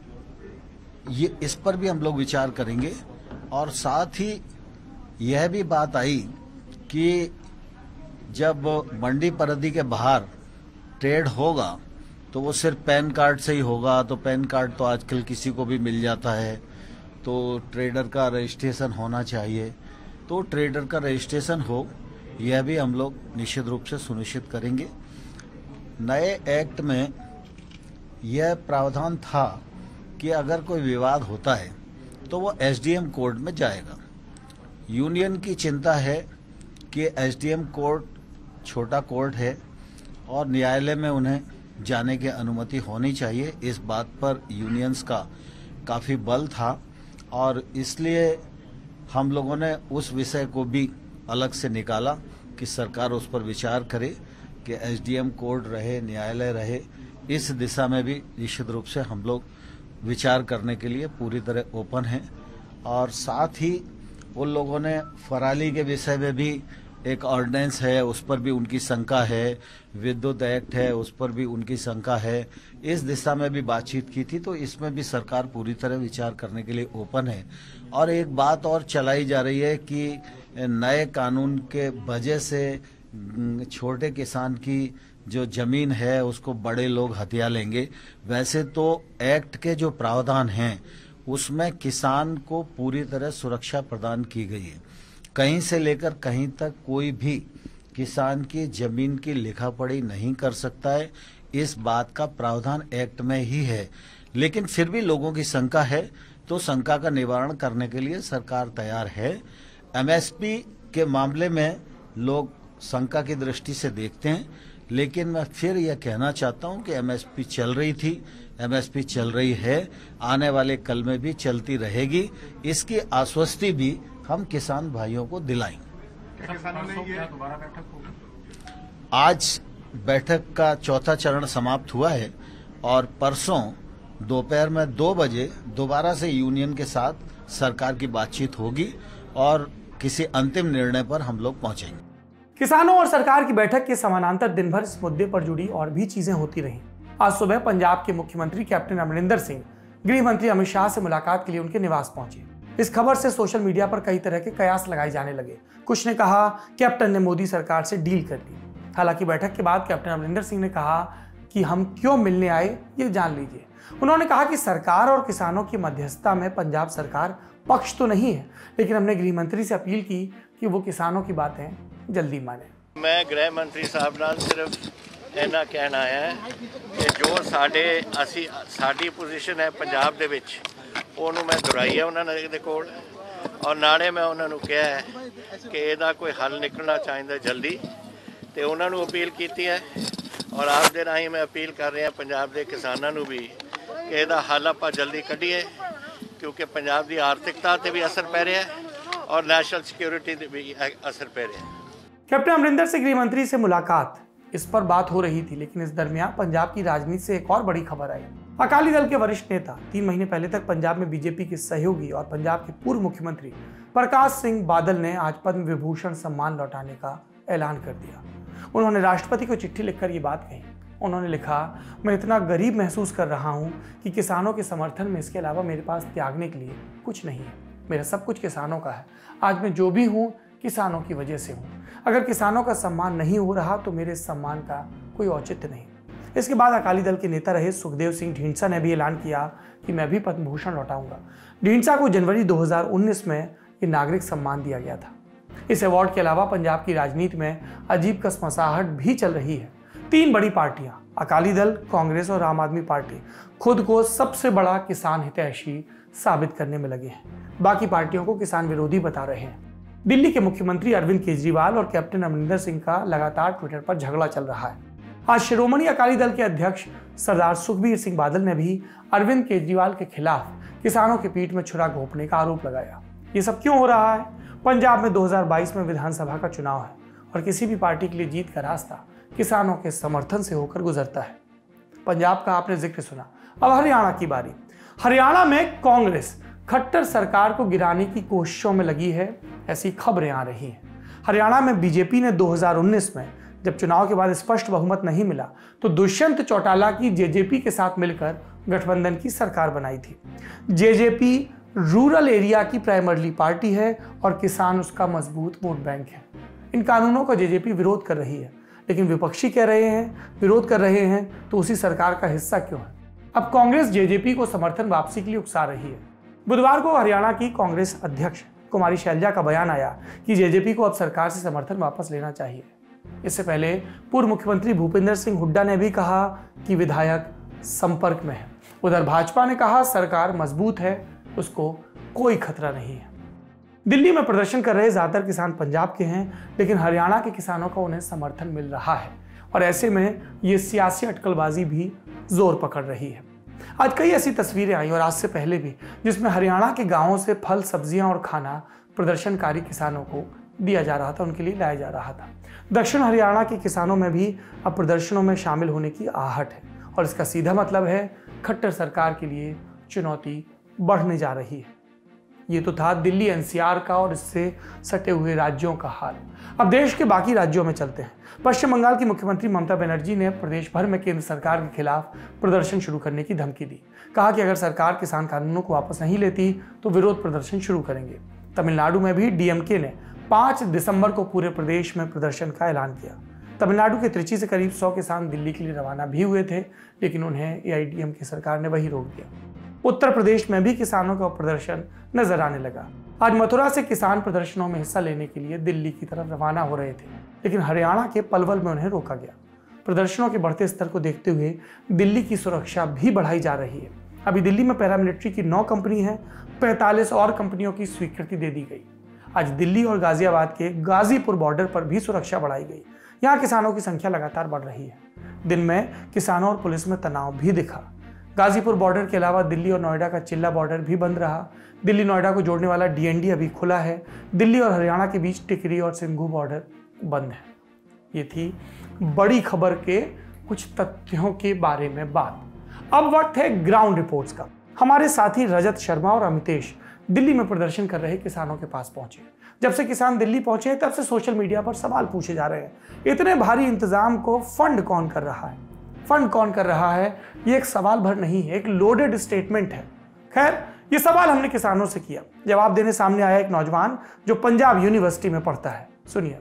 ये इस पर भी हम लोग विचार करेंगे। और साथ ही यह भी बात आई कि जब मंडी परिधि के बाहर ट्रेड होगा तो वो सिर्फ पैन कार्ड से ही होगा, तो पैन कार्ड तो आजकल किसी को भी मिल जाता है, तो ट्रेडर का रजिस्ट्रेशन होना चाहिए। तो ट्रेडर का रजिस्ट्रेशन हो, यह भी हम लोग निश्चित रूप से सुनिश्चित करेंगे। नए एक्ट में यह प्रावधान था कि अगर कोई विवाद होता है तो वो एसडीएम कोर्ट में जाएगा। यूनियन की चिंता है कि एसडीएम कोर्ट छोटा कोर्ट है और न्यायालय में उन्हें जाने की अनुमति होनी चाहिए। इस बात पर यूनियंस का काफ़ी बल था और इसलिए हम लोगों ने उस विषय को भी अलग से निकाला कि सरकार उस पर विचार करे कि एसडीएम कोर्ट रहे, न्यायालय रहे। इस दिशा में भी निश्चित रूप से हम लोग विचार करने के लिए पूरी तरह ओपन हैं। और साथ ही उन लोगों ने फराली के विषय में भी एक ऑर्डिनेंस है, उस पर भी उनकी शंका है, विद्युत एक्ट है, उस पर भी उनकी शंका है। इस दिशा में भी बातचीत की थी, तो इसमें भी सरकार पूरी तरह विचार करने के लिए ओपन है। और एक बात और चलाई जा रही है कि नए कानून के वजह से छोटे किसान की जो जमीन है उसको बड़े लोग हथिया लेंगे। वैसे तो एक्ट के जो प्रावधान हैं उसमें किसान को पूरी तरह सुरक्षा प्रदान की गई है। कहीं से लेकर कहीं तक कोई भी किसान की जमीन की लिखा पढ़ी नहीं कर सकता है, इस बात का प्रावधान एक्ट में ही है। लेकिन फिर भी लोगों की शंका है, तो शंका का निवारण करने के लिए सरकार तैयार है। एमएसपी के मामले में लोग शंका की दृष्टि से देखते हैं, लेकिन मैं फिर यह कहना चाहता हूं कि एमएसपी चल रही थी, एमएसपी चल रही है, आने वाले कल में भी चलती रहेगी। इसकी आश्वस्ति भी हम किसान भाइयों को दिलाएंगे। आज बैठक का चौथा चरण समाप्त हुआ है और परसों दोपहर में दो बजे दोबारा से यूनियन के साथ सरकार की बातचीत होगी और किसी अंतिम निर्णय पर हम लोग पहुंचेंगे। किसानों और सरकार की बैठक के समानांतर दिन भर इस मुद्दे पर जुड़ी और भी चीजें होती रहीं। आज सुबह पंजाब के मुख्यमंत्री कैप्टन अमरिंदर सिंह गृह मंत्री अमित शाह से मुलाकात के लिए उनके निवास पहुंचे। इस खबर से सोशल मीडिया पर कई तरह के कयास लगाए जाने लगे। कुछ ने कहा कैप्टन ने मोदी सरकार से डील कर ली। हालांकि बैठक के बाद कैप्टन अमरिंदर सिंह ने कहा कि हम क्यों मिलने आए ये जान लीजिए। उन्होंने कहा कि सरकार और किसानों की मध्यस्थता में पंजाब सरकार पक्ष तो नहीं है, लेकिन हमने गृह मंत्री से अपील की कि वो किसानों की बातें जल्दी माने। मैं गृह मंत्री साहब नाल सिर्फ इन्ना कहना है कि जो साढ़े असी साड़ी पोजीशन है पंजाब दे विच ਉਹਨੂੰ मैं दुहराई है उन्होंने दे कोल और नाले मैं उन्होंने कहा है कि ਇਹਦਾ कोई हल निकलना चाहिए जल्दी तो उन्होंने अपील की है और आप दे राही मैं अपील कर रहा पंजाब के किसानों को भी कि ਇਹਦਾ हल आप जल्दी कढ़ीए क्योंकि पंजाब की आर्थिकता पर भी असर पै रहा है और नेशनल सिक्योरिटी पर भी असर पै रहा है। कैप्टन अमरिंदर से गृह मंत्री से मुलाकात, इस पर बात हो रही थी, लेकिन इस दरमियान पंजाब की राजनीति से एक और बड़ी खबर आई। अकाली दल के वरिष्ठ नेता तीन महीने पहले तक पंजाब में बीजेपी के सहयोगी और पंजाब के पूर्व मुख्यमंत्री प्रकाश सिंह बादल ने आज पद्म विभूषण सम्मान लौटाने का ऐलान कर दिया। उन्होंने राष्ट्रपति को चिट्ठी लिखकर ये बात कही। उन्होंने लिखा, मैं इतना गरीब महसूस कर रहा हूँ कि किसानों के समर्थन में इसके अलावा मेरे पास त्यागने के लिए कुछ नहीं है। मेरा सब कुछ किसानों का है। आज मैं जो भी हूँ किसानों की वजह से हूँ। अगर किसानों का सम्मान नहीं हो रहा तो मेरे सम्मान का कोई औचित्य नहीं। इसके बाद अकाली दल के नेता रहे सुखदेव सिंह ढींढसा ने भी ऐलान किया कि मैं भी पद्म भूषण लौटाऊंगा। ढींढसा को जनवरी दो हज़ार उन्नीस में ये नागरिक सम्मान दिया गया था। इस अवार्ड के अलावा पंजाब की राजनीति में अजीब कसमसाहट भी चल रही है। तीन बड़ी पार्टियां अकाली दल, कांग्रेस और आम आदमी पार्टी खुद को सबसे बड़ा किसान हितैषी साबित करने में लगे हैं। बाकी पार्टियों को किसान विरोधी बता रहे हैं। दिल्ली के मुख्यमंत्री अरविंद केजरीवाल और कैप्टन अमरिंदर सिंह का लगातार ट्विटर पर झगड़ा चल रहा है। आज शिरोमणि अकाली दल के अध्यक्ष सरदार सुखबीर सिंह बादल ने भी अरविंद केजरीवाल के खिलाफ किसानों के पीठ में छुरा घोंपने का आरोप लगाया। ये सब क्यों हो रहा है? पंजाब में दो हज़ार बाईस में विधानसभा का चुनाव है और किसी भी पार्टी के लिए जीत का रास्ता किसानों के समर्थन से होकर गुजरता है। पंजाब का आपने जिक्र सुना, अब हरियाणा की बारी। हरियाणा में कांग्रेस खट्टर सरकार को गिराने की कोशिशों में लगी है, ऐसी खबरें आ रही हैं। हरियाणा में बीजेपी ने दो हज़ार उन्नीस में जब चुनाव के बाद स्पष्ट बहुमत नहीं मिला तो दुष्यंत चौटाला की जेजेपी के साथ मिलकर गठबंधन की सरकार बनाई थी। जेजेपी रूरल एरिया की प्राइमरी पार्टी है और किसान उसका मजबूत वोट बैंक है। इन कानूनों का जेजेपी विरोध कर रही है, लेकिन विपक्षी कह रहे हैं विरोध कर रहे हैं तो उसी सरकार का हिस्सा क्यों है? अब कांग्रेस जेजेपी को समर्थन वापसी के लिए उकसा रही है। बुधवार को हरियाणा की कांग्रेस अध्यक्ष कुमारी शैलजा का बयान आया कि जेजेपी को अब सरकार से समर्थन वापस लेना चाहिए। इससे पहले पूर्व मुख्यमंत्री भूपेंद्र सिंह हुड्डा ने भी कहा कि विधायक संपर्क में है। उधर भाजपा ने कहा सरकार मजबूत है, उसको कोई खतरा नहीं है। दिल्ली में प्रदर्शन कर रहे ज्यादातर किसान पंजाब के हैं, लेकिन हरियाणा के किसानों को उन्हें समर्थन मिल रहा है और ऐसे में ये सियासी अटकलबाजी भी जोर पकड़ रही है। आज कई ऐसी तस्वीरें आई और आज से पहले भी जिसमें हरियाणा के गांवों से फल, सब्जियां और खाना प्रदर्शनकारी किसानों को दिया जा रहा था, उनके लिए लाया जा रहा था। दक्षिण हरियाणा के किसानों में भी अब प्रदर्शनों में शामिल होने की आहट है और इसका सीधा मतलब है खट्टर सरकार के लिए चुनौती बढ़ने जा रही है। ये तो था दिल्ली एनसीआर का और इससे सटे हुए राज्यों का हाल। अब देश के बाकी राज्यों में चलते हैं। पश्चिम बंगाल की मुख्यमंत्री ममता बनर्जी ने प्रदेश भर में केंद्र सरकार के खिलाफ प्रदर्शन शुरू करने की धमकी दी। कहा कि अगर सरकार किसान कानूनों को वापस नहीं लेती तो विरोध प्रदर्शन शुरू करेंगे। तमिलनाडु में भी डीएमके ने पाँच दिसंबर को पूरे प्रदेश में प्रदर्शन का ऐलान किया। तमिलनाडु के त्रिची से करीब सौ किसान दिल्ली के लिए रवाना भी हुए थे, लेकिन उन्हें एआईएडीएमके सरकार ने वही रोक दिया। उत्तर प्रदेश में भी किसानों का प्रदर्शन नजर आने लगा। आज मथुरा से किसान प्रदर्शनों में हिस्सा लेने के लिए दिल्ली की तरफ रवाना हो रहे थे, लेकिन हरियाणा के पलवल में उन्हें रोका गया। प्रदर्शनों के बढ़ते स्तर को देखते हुए दिल्ली की सुरक्षा भी बढ़ाई जा रही है। अभी दिल्ली में पैरामिलिट्री की नौ कंपनी है, पैंतालीस और कंपनियों की स्वीकृति दे दी गई। आज दिल्ली और गाजियाबाद के गाजीपुर बॉर्डर पर भी सुरक्षा बढ़ाई गई। यहाँ किसानों की संख्या लगातार बढ़ रही है। दिन में किसानों और पुलिस में तनाव भी दिखा। गाजीपुर बॉर्डर के अलावा दिल्ली और नोएडा का चिल्ला बॉर्डर भी बंद रहा। दिल्ली नोएडा को जोड़ने वाला डीएनडी अभी खुला है। दिल्ली और हरियाणा के बीच टिकरी और सिंघू बॉर्डर बंद है। ये थी बड़ी खबर के कुछ तथ्यों के बारे में बात। अब वक्त है ग्राउंड रिपोर्ट्स का। हमारे साथी रजत शर्मा और अमितेश दिल्ली में प्रदर्शन कर रहे किसानों के पास पहुंचे। जब से किसान दिल्ली पहुंचे तब से सोशल मीडिया पर सवाल पूछे जा रहे हैं, इतने भारी इंतजाम को फंड कौन कर रहा है? फंड कौन कर रहा है? ये एक सवाल भर नहीं है, एक लोडेड स्टेटमेंट है। खैर, ये सवाल हमने किसानों से किया। जवाब देने सामने आया एक नौजवान जो पंजाब यूनिवर्सिटी में पढ़ता है। सुनिए।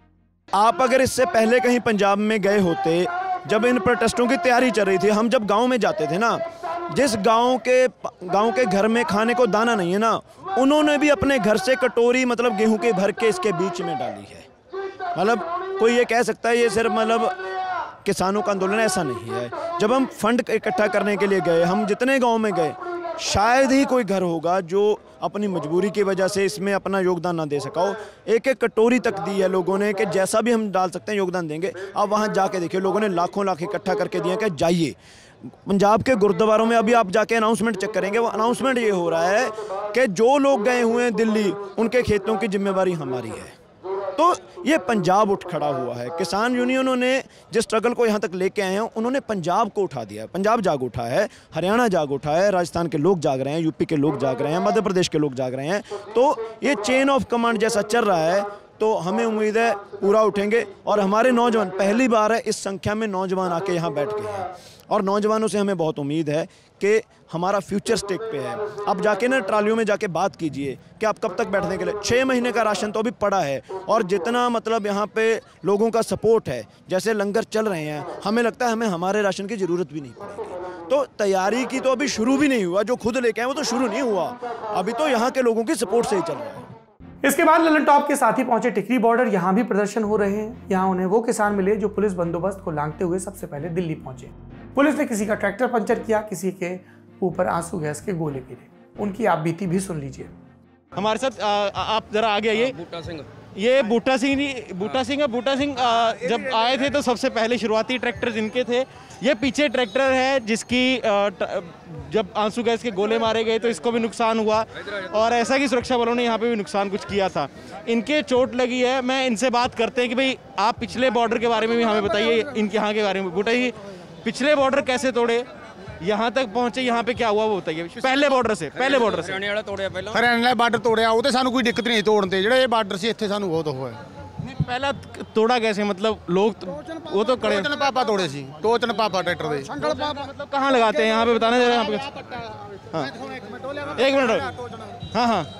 आप अगर इससे पहले कहीं पंजाब में गए होते, जब इन प्रोटेस्टों की तैयारी चल रही थी, हम जब गांव में जाते थे ना, जिस गांव के गांव के घर में खाने को दाना नहीं है ना, उन्होंने भी अपने घर से कटोरी मतलब गेहूं के भर के इसके बीच में डाली है। मतलब कोई ये कह सकता है ये सिर्फ मतलब किसानों का आंदोलन ऐसा नहीं है। जब हम फंड इकट्ठा करने के लिए गए, हम जितने गांव में गए, शायद ही कोई घर होगा जो अपनी मजबूरी की वजह से इसमें अपना योगदान ना दे सका हो। एक एक कटोरी तक दी है लोगों ने कि जैसा भी हम डाल सकते हैं योगदान देंगे। अब वहाँ जाके देखिए, लोगों ने लाखों लाख इकट्ठा करके दिए कि जाइए। पंजाब के गुरुद्वारों में अभी आप जाके अनाउंसमेंट चेक करेंगे, वो अनाउंसमेंट ये हो रहा है कि जो लोग गए हुए हैं दिल्ली, उनके खेतों की जिम्मेवारी हमारी है। तो ये पंजाब उठ खड़ा हुआ है। किसान यूनियनों ने जिस स्ट्रगल को यहाँ तक लेके आए हैं, उन्होंने पंजाब को उठा दिया है। पंजाब जाग उठा है, हरियाणा जाग उठा है, राजस्थान के लोग जाग रहे हैं, यूपी के लोग जाग रहे हैं, मध्य प्रदेश के लोग जाग रहे हैं। तो ये चेन ऑफ कमांड जैसा चल रहा है, तो हमें उम्मीद है पूरा उठेंगे। और हमारे नौजवान, पहली बार है इस संख्या में नौजवान आके यहाँ बैठ गए हैं, और नौजवानों से हमें बहुत उम्मीद है कि हमारा फ्यूचर स्टेक पे है। अब जाके ना ट्रालियों में जाके बात कीजिए कि आप कब तक बैठने के लिए, छः महीने का राशन तो अभी पड़ा है। और जितना मतलब यहाँ पे लोगों का सपोर्ट है, जैसे लंगर चल रहे हैं, हमें लगता है हमें हमारे राशन की ज़रूरत भी नहीं पड़ेगी। तो तैयारी की तो अभी शुरू भी नहीं हुआ, जो खुद लेके आए वो तो शुरू नहीं हुआ, अभी तो यहाँ के लोगों की सपोर्ट से ही चल रहा है। इसके बाद ललन टॉप के साथ ही पहुंचे टिकरी बॉर्डर। यहाँ भी प्रदर्शन हो रहे हैं। यहाँ उन्हें वो किसान मिले जो पुलिस बंदोबस्त को लांघते हुए सबसे पहले दिल्ली पहुंचे। पुलिस ने किसी का ट्रैक्टर पंचर किया, किसी के ऊपर आंसू गैस के गोले गिरे। उनकी आप बीती भी सुन लीजिए। हमारे साथ आ, आप जरा आगे आइए। बूटा सिंह, ये बूटा सिंह बूटा सिंह है। बूटा सिंह जब आए थे तो सबसे पहले शुरुआती ट्रैक्टर जिनके थे, ये पीछे ट्रैक्टर है जिसकी जब आंसू गैस के गोले मारे गए तो इसको भी नुकसान हुआ, और ऐसा कि सुरक्षा बलों ने यहाँ पे भी नुकसान कुछ किया था। इनके चोट लगी है। मैं इनसे बात करते हैं कि भाई आप पिछले बॉर्डर के बारे में भी हमें बताइए, इनके यहाँ के बारे में। बूटा जी, पिछले बॉर्डर कैसे तोड़े, यहाँ तक पहुंचे, यहाँ पे क्या हुआ वो बताइए। पहले बॉर्डर से पहले बॉर्डर से हरियाणा तोड़िਆ ਪਹਿਲਾਂ ਹਰਿਆਣਾ ਬਾਰਡਰ ਤੋੜਿਆ, ਉਹ ਤੇ ਸਾਨੂੰ ਕੋਈ ਦਿੱਕਤ ਨਹੀਂ ਤੋੜਨ ਤੇ। ਜਿਹੜਾ ਇਹ ਬਾਰਡਰ ਸੀ ਇੱਥੇ ਸਾਨੂੰ ਬਹੁਤ ਹੋਇਆ। नहीं, पहला तोड़ा कैसे, मतलब लोग वो तो कड़े टोचन पापा तोड़े सी, टोचन पापा ट्रैक्टर दे। मतलब कहाँ लगाते हैं, यहाँ पे बताना जरा। यहाँ पे हाँ एक मिनट, हाँ हाँ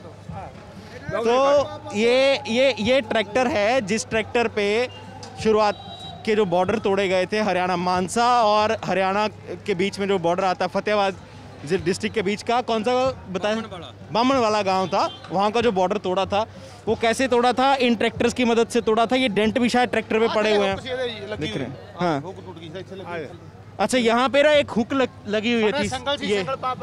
तो ये ये ये ट्रैक्टर है जिस ट्रैक्टर पे शुरुआत के जो बॉर्डर तोड़े गए थे, हरियाणा मानसा और हरियाणा के बीच में जो बॉर्डर आता है फतेहाबाद डिस्ट्रिक्ट के बीच का, कौन सा बताया, बामण वाला गांव था, वहाँ का जो बॉर्डर तोड़ा था वो कैसे तोड़ा था, इन ट्रैक्टर्स की मदद से तोड़ा था। ये डेंट भी शायद ट्रैक्टर पे पड़े हुए हैं, दिख रहे हैं। हाँ अच्छा, यहाँ पे ना एक हुक लग, लगी हुई थी, ये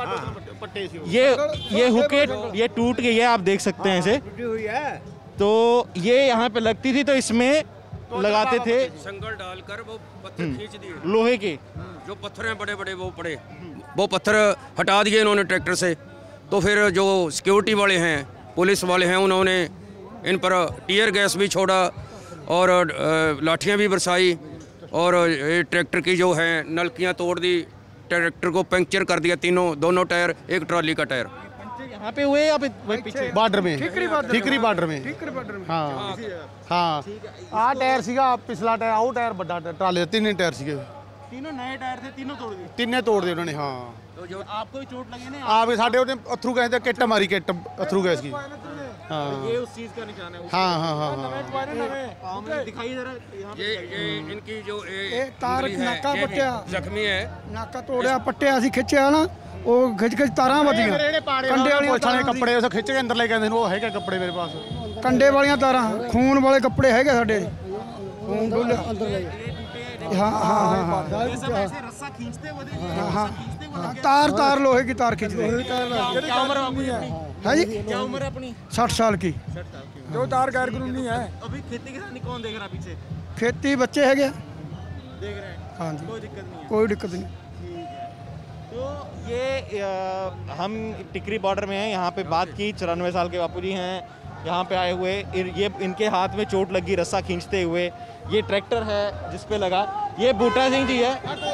ये ये हुक ये टूट गई है, आप देख सकते हैं इसे। तो ये यहाँ पे लगती थी, तो इसमें लगाते थे संगल डालकर वो पत्थर खींच दिए, लोहे के जो पत्थर हैं बड़े बड़े वो पड़े, वो पत्थर हटा दिए इन्होंने ट्रैक्टर से। तो फिर जो सिक्योरिटी वाले हैं, पुलिस वाले हैं, उन्होंने इन पर टीयर गैस भी छोड़ा और लाठियां भी बरसाई, और ट्रैक्टर की जो है नलकियां तोड़ दी, ट्रैक्टर को पंक्चर कर दिया, तीनों दोनों टायर, एक ट्रॉली का टायर। यहाँ पे हुए या पीछे बार्डर में, ठीकरी बार्डर में। हाँ हाँ आ टायर सीगा पिछला टायर, आउ टायर बड़ा ट्राले, तीन टायर सीगे, तीनों नए टायर थे, तीनों तोड़ दिए, तीनों तोड़ दिए उन्होंने। हाँ तो जो आपको भी चोट लगी ना, आप साढ़े अथरू गैस की किट मारी, किट अथरू गैस की। हाँ ये उस चीज का निशान है। हाँ हाँ हाँ दिखाई जरा, ये ये इनकी जो तार नाका पट्टिया जख्मी है, नाका तोड़िया पट्टिया ਅਸੀਂ ਖਿੱਚਿਆ ਨਾ, ਉਹ ਖਿੱਚ ਖਿੱਚ ਤਾਰਾਂ ਵੱਜੀਆਂ, ਕੰਡੇ ਵਾਲੀਆਂ ਤਾਰਾਂ, ਕੱਪੜੇ ਉਸ ਖਿੱਚ ਕੇ ਅੰਦਰ ਲੈ ਕੇ ਆਉਂਦੇ ਨੇ, ਉਹ ਹੈਗੇ ਕੱਪੜੇ ਮੇਰੇ ਪਾਸ, ਕੰਡੇ ਵਾਲੀਆਂ ਤਾਰਾਂ, ਖੂਨ ਵਾਲੇ ਕੱਪੜੇ ਹੈਗੇ ਸਾਡੇ, ਖੂਨ ਡੁੱਲ ਅੰਦਰ ਲੈ ਗਏ। हाँ हाँ हाँ हाँ रस्सा खींचते हुए, हाँ तार तार लोहे की तार खींच दे। क्या उम्र अपनी है? है जी, क्या उम्र है अपनी? साठ साल की। जो तार गैर कानूनी है। अभी खेती किसानी कौन देख रहा पीछे? खेती बच्चे है क्या देख रहे हैं? हाँ जी, कोई दिक्कत नहीं है, कोई दिक्कत नहीं। तो ये आ, हम टिकरी बॉर्डर में हैं, यहाँ पे बात की, चौरानवे साल के बापू जी हैं यहाँ पे आए हुए, ये इनके हाथ में चोट लगी रस्सा खींचते हुए। ये ट्रैक्टर है जिस पे लगा, ये बूटा सिंह जी है,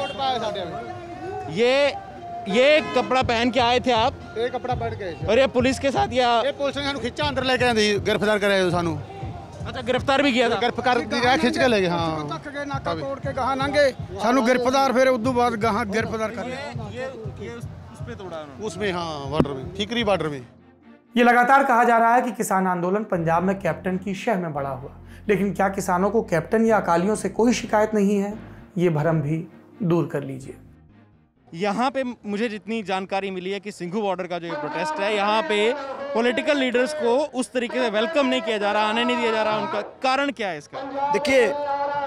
ये ये कपड़ा पहन के आए थे आप? ये कपड़ा पहन के, और ये पुलिस के साथ या ये पुलिस ने खिंचा अंदर लेके आंदी, गिरफ्तार करे सानू। अच्छा, गिरफ्तार भी किया था? गिरफ्तार दिया, खिंच के ले गए। हाँ नाका तोड़ के कहाँ लंघे, सानू गिरफ्तार, फिर उदू बाद कहाँ गिरफ्तार कर ये ये उस पे तोड़ा उन्होंने, उसमें। हाँ बॉर्डर में, ठीकरी बॉर्डर में। ये लगातार कहा जा रहा है कि किसान आंदोलन पंजाब में कैप्टन की शह में बड़ा हुआ, लेकिन क्या किसानों को कैप्टन या अकालियों से कोई शिकायत नहीं है? ये भ्रम भी दूर कर लीजिए। यहाँ पे मुझे जितनी जानकारी मिली है कि सिंघू बॉर्डर का जो ये प्रोटेस्ट है, यहाँ पे पॉलिटिकल लीडर्स को उस तरीके से वेलकम नहीं किया जा रहा, आने नहीं दिया जा रहा, उनका कारण क्या है इसका? देखिए,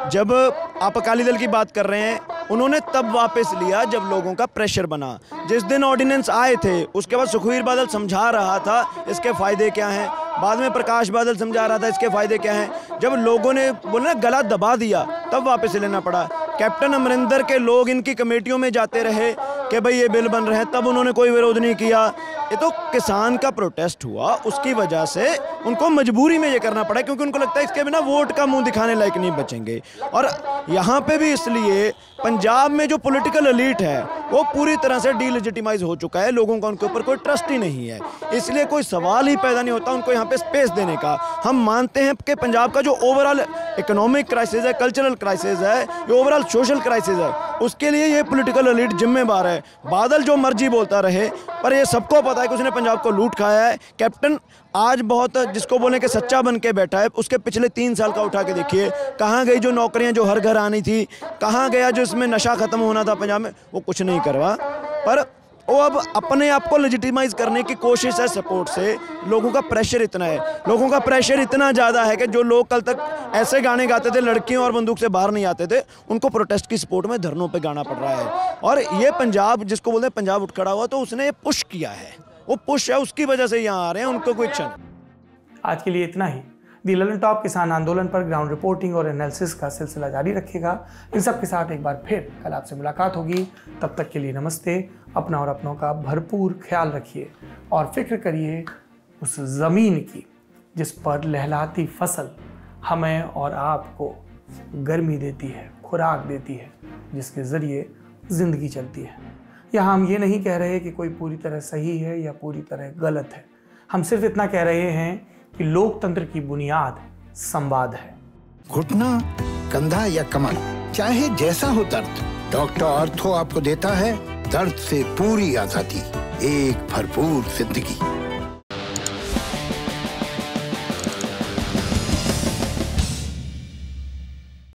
जब आप अकाली दल की बात कर रहे हैं, उन्होंने तब वापस लिया जब लोगों का प्रेशर बना। जिस दिन ऑर्डिनेंस आए थे उसके बाद सुखबीर बादल समझा रहा था इसके फायदे क्या हैं, बाद में प्रकाश बादल समझा रहा था इसके फायदे क्या हैं। जब लोगों ने बोला गला दबा दिया तब वापस लेना पड़ा। कैप्टन अमरिंदर के लोग इनकी कमेटियों में जाते रहे कि भाई ये बिल बन रहे हैं, तब उन्होंने कोई विरोध नहीं किया। ये तो किसान का प्रोटेस्ट हुआ, उसकी वजह से उनको मजबूरी में ये करना पड़ा, क्योंकि उनको लगता है इसके बिना वोट का मुंह दिखाने लायक नहीं बचेंगे। और यहाँ पे भी इसलिए पंजाब में जो पॉलिटिकल एलीट है वो पूरी तरह से डीलेजिटिमाइज हो चुका है, लोगों का उनके ऊपर कोई ट्रस्ट ही नहीं है, इसलिए कोई सवाल ही पैदा नहीं होता उनको यहाँ पे स्पेस देने का। हम मानते हैं कि पंजाब का जो ओवरऑल इकोनॉमिक क्राइसिस है, कल्चरल क्राइसिस है, ये ओवरऑल सोशल क्राइसिस है, उसके लिए ये पॉलिटिकल एलीट जिम्मेदार है। बादल जो मर्जी बोलता रहे, पर ये सबको पता है कि उसने पंजाब को लूट खाया है। कैप्टन आज बहुत जिसको बोले कि सच्चा बन के बैठा है, उसके पिछले तीन साल का उठा के देखिए, कहाँ गई जो नौकरियां जो हर घर आनी थी, कहाँ गया जो इसमें नशा खत्म होना था पंजाब में, वो कुछ नहीं करवा। पर वो अब अपने आप को लेजिटिमाइज करने की कोशिश है सपोर्ट से। लोगों का प्रेशर इतना है, लोगों का प्रेशर इतना ज़्यादा है कि जो लोग कल तक ऐसे गाने गाते थे, लड़कियों और बंदूक से बाहर नहीं आते थे, उनको प्रोटेस्ट की सपोर्ट में धरनों पे गाना पड़ रहा है। और ये पंजाब जिसको बोलते हैं पंजाब उठ खड़ा हुआ, तो उसने ये पुश किया है, वो पुश है, उसकी वजह से यहाँ आ रहे हैं, उनको कोई इच्छा नहीं। आज के लिए इतना ही। दी ललन टॉप किसान आंदोलन पर ग्राउंड रिपोर्टिंग और एनालिसिस का सिलसिला जारी रखेगा। इन सब के साथ एक बार फिर कल आपसे मुलाकात होगी। तब तक के लिए नमस्ते। अपना और अपनों का भरपूर ख्याल रखिए और फिक्र करिए उस ज़मीन की जिस पर लहलाती फसल हमें और आपको गर्मी देती है, खुराक देती है, जिसके ज़रिए ज़िंदगी चलती है। यहाँ हम ये नहीं कह रहे कि कोई पूरी तरह सही है या पूरी तरह गलत है, हम सिर्फ इतना कह रहे हैं कि लोकतंत्र की बुनियाद संवाद है। घुटना, कंधा या कमर, चाहे जैसा हो दर्द, डॉक्टर ऑर्थो आपको देता है दर्द से पूरी आजादी, एक भरपूर जिंदगी।